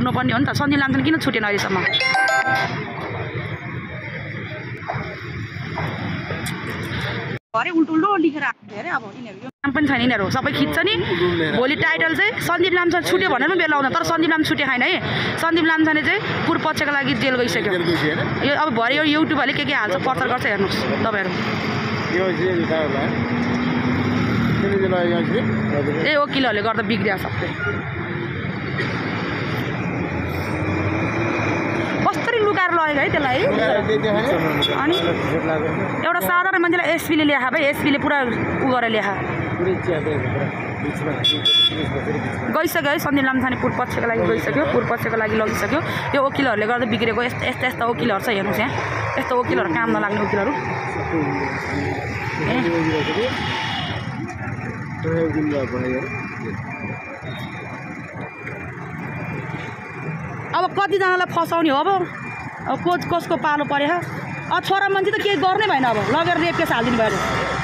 हुनुपर्ने हो नि त सन्दीप लामछाने किन छुटेन अहिलेसम्म अरे उल्टो लेखेर आएको अरे अब यिनीहरू यो नाम पनि छैन यिनीहरू सबै खिच्छ नि भोलि टाइटल चाहिँ सन्दीप लामछाने छुट्यो भनेर पनि बेला आउँदा तर सन्दीप लाम छुटे छैन है सन्दीप लामछाने चाहिँ पूर्व पक्षको लागि जेल गइसक्यो यो अब भरे यो युट्युबरले के हाल्छ प्रचार गर्छ हेर्नुहोस् तपाईँहरू ए वकिलहरूले गर्दा बिग्रिया सबै कसरी लुकाएर लगेको है त्यसलाई अनि एउटा साधारण मान्छेलाई एसपीले ल्याखा भाइ एसपीले पुरा उ गरेर ल्याखा गइसक्यो है सन्दीप लामछाने पूर्व पक्षको लागि गइसक्यो पूर्व पक्षको लागि लगिसक्यो यो वकिलहरूले गर्दा बिग्रेको यस्ता वकिलहरू छ हेर्नुहोस् यहाँ यस्तो वकिलहरू काम नलाग्ने वकिलहरू अब कतिजनालाई फसाउने हो अब कसको पालो परे अब छोरा मान्छे त केही गर्नै भएन अब लगेर रेप केस हालिदिनु भयो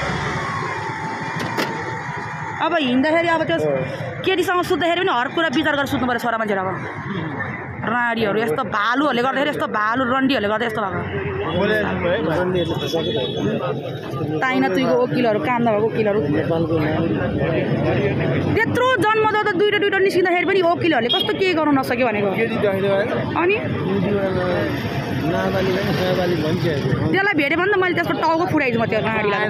अब हिँड्दाखेरि अब त्यो केटीसँग सुत्दाखेरि पनि हर कुरा विचार गरेर सुत्नु पऱ्यो छोरा मान्छेहरू अब राडीहरू यस्तो भालुहरूले गर्दाखेरि यस्तो भालु रन्डीहरूले गर्दा यस्तो भएको ताइना तुईको वकिलहरू काम नभएको वकिलहरू त्यत्रो जन्मदाता दुईवटा निस्किँदाखेरि पनि वकिलहरूले कस्तो के गर्नु नसक्यो भनेको अनि त्यसलाई भेट्यो भने त मैले त्यसको टाउको फुटाइदिन्छु म त्यो राडीलाई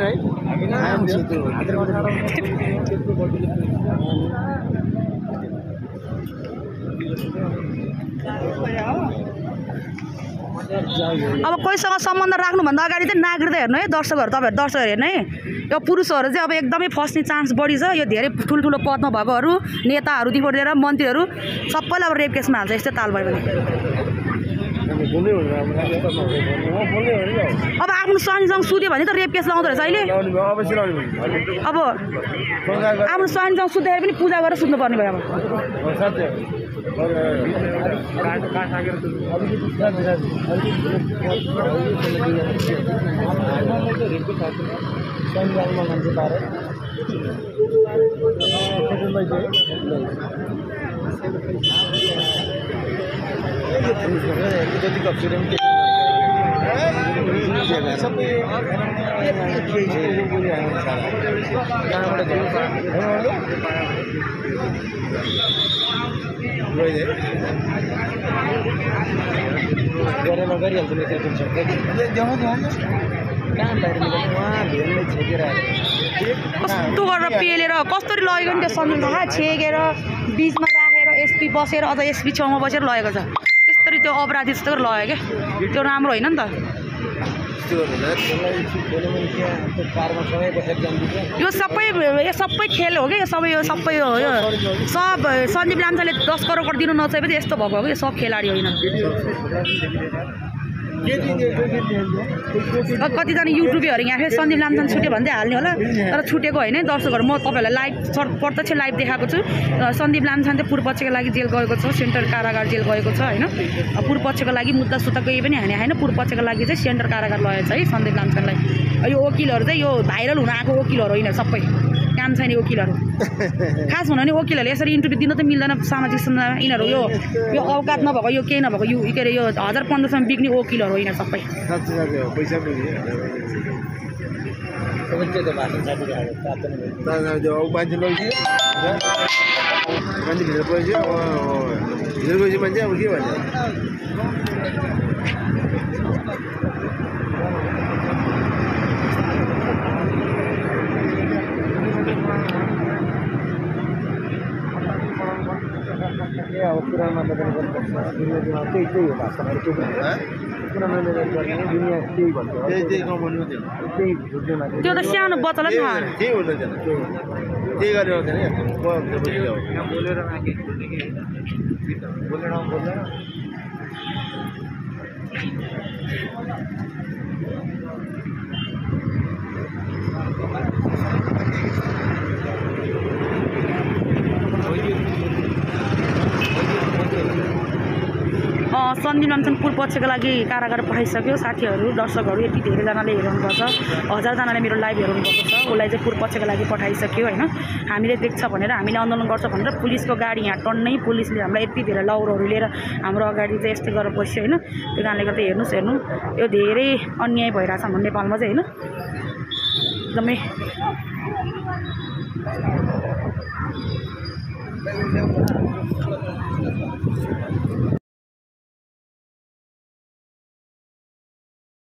अब कोहीसँग सम्बन्ध राख्नुभन्दा अगाडि चाहिँ नागरिकता हेर्नु है दर्शकहरू तपाईँहरू दर्शकहरू हेर्नु है यो पुरुषहरू चाहिँ अब एकदमै फस्ने चान्स बढी छ यो धेरै ठुल्ठुलो पदमा भएकोहरू नेताहरूदेखि लिएर मन्त्रीहरू सबैलाई अब रेप केसमा हाल्छ यस्तै ताल भयो भने अब आफ्नो स्वानीसँग सुत्यो भने त रेप केस लगाउँदो रहेछ अहिले अब आफ्नो स्वानीसँग सुत्दाखेरि पनि पूजा गरेर सुत्नुपर्ने भयो कस्तो गरेर पेलेर कसरी लगेको नि त्यो सन्दीपमा छेकेर बिचमा राखेर एसपी बसेर अझ एसपी छेउमा बसेर लगेको छ त्यसरी त्यो अपराधी जस्तो गरेर लग्यो क्या त्यो राम्रो होइन नि त यो सबै खेल हो कि यो सबै हो यो सब सन्दीप लामछाने 10 करोड दिनु नचाहेपछि यस्तो भएको हो कि सब खेलाडी होइन कतिजना युट्युबरहरू यहाँ फेरि सन्दीप लामछाने छुट्यो भन्दै हाल्ने होला तर छुटेको होइन दर्शकहरू म तपाईँहरूलाई लाइभ प्रत्यक्ष लाइभ देखाएको छु सन्दीप लामछाने चाहिँ पूर्व पक्षको लागि जेल गएको छ सेन्ट्रल कारागार जेल गएको छ होइन पूर्व पक्षको लागि मुद्दा सुत्ता केही पनि हाने होइन पूर्व पक्षको लागि चाहिँ सेन्ट्रल कारागार लगेको छ है सन्दीप लामछानेलाई यो वकिलहरू चाहिँ यो भाइरल हुन आएको वकिलहरू होइन सबै काम छैन वकिलहरू खास हुन नि वकिलहरूले यसरी इन्टरभ्यू दिन त मिल्दैन सामाजिक सञ्जालमा यिनीहरू यो औकात नभएको यो केही नभएको यो के अरे यो 1000-1500 बिक्ने वकिलहरू होइन सबै पुरानो त्यही हो भाषाहरू के पुरानो दुनियाँ त्यही भन्छ त्यो त सानो बच्चालाई थाहा त्यही हो त्यही गरेर सन्दीप लामछाने पूर्व पक्षको लागि कारागार पठाइसक्यो। साथीहरू दर्शकहरू यति धेरैजनाले हेर्नुभएको छ, 1000जनाले मेरो लाइभ हेर्नुभएको छ। उसलाई चाहिँ पूर्व पक्षको लागि पठाइसक्यो होइन। हामीले देख्छ भनेर, हामीले आन्दोलन गर्छ भनेर पुलिसको गाडी यहाँ टन्नै पुलिसले हामीलाई यति धेरै लाउरोहरू लिएर हाम्रो अगाडि चाहिँ यस्तै गरेर बस्यो होइन। त्यो कारणले गर्दा हेर्नु यो धेरै अन्याय भइरहेछ हाम्रो नेपालमा चाहिँ होइन। एकदमै